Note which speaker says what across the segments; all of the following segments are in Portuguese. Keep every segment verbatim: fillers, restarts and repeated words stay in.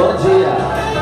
Speaker 1: Bom dia.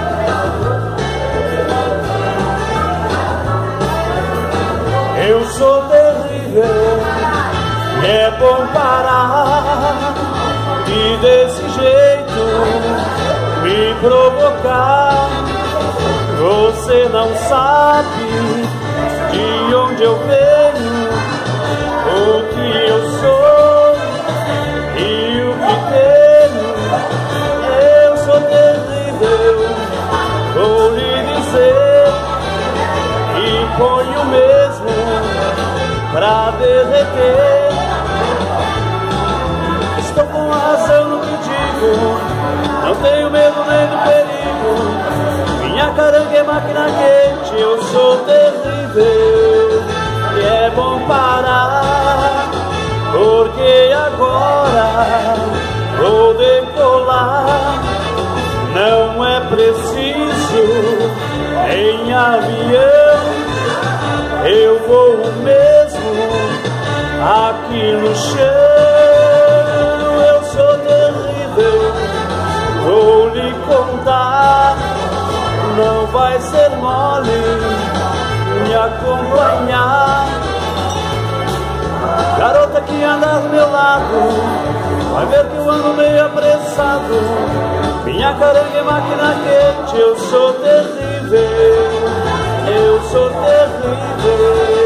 Speaker 2: Eu sou terrível, é bom parar e desse jeito me provocar. Você não sabe de onde eu venho, o que eu sou e o que tenho. Eu sou terrível, vou lhe dizer, e ponho mesmo pra derreter. Estou com razão no que digo, não tenho medo nem do perigo. Minha caranga é máquina quente, eu sou terrível, e é bom parar, porque agora vou decolar. Não é preciso em avião, eu vou mesmo aqui no chão. Eu sou terrível, vou lhe contar, não vai ser mole me acompanhar. Garota que anda ao meu lado, vai ver que eu ando meio apressado. Minha caranga é máquina quente, eu sou terrível, eu sou terrível.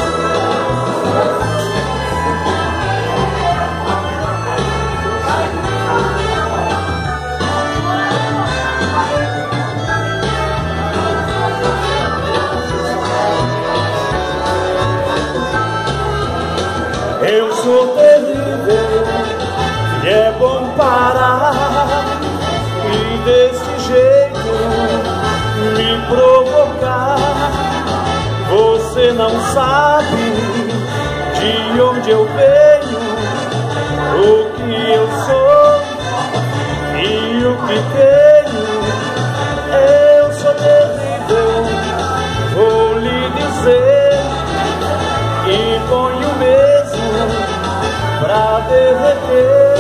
Speaker 2: Eu sou terrível, e é bom parar e desse jeito me provocar. Você não sabe de onde eu venho, o que eu sou e o que tenho. Eu sou terrível, vou lhe dizer, e ponho mesmo pra derreter.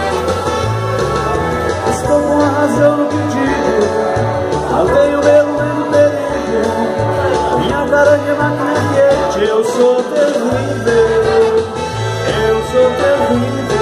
Speaker 2: Estou com a razão no que digo, não tenho medo nem do perigo. Minha caranga é máquina quente, eu sou terrível, eu sou terrível.